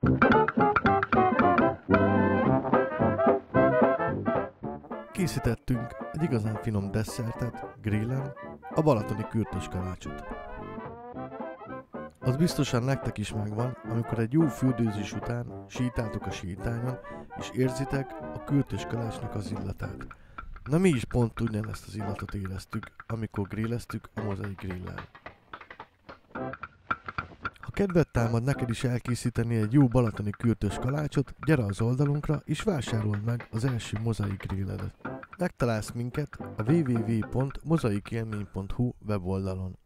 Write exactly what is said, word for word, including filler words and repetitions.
Készítettünk egy igazán finom desszertet grillen, a balatoni kürtös kalácsot. Az biztosan nektek is megvan, amikor egy jó fürdőzés után sétáltok a sétányon, és érzitek a kürtös kalácsnak az illatát. Na mi is pont ugyanezt az illatot éreztük, amikor grilleztük a Mozaik Grillen. Ha kedvet támad neked is elkészíteni egy jó balatoni kürtös kalácsot, gyere az oldalunkra és vásárold meg az első Mozaik Grilledet. Megtalálsz minket a double-u double-u double-u pont mozaikélmény pont hu weboldalon.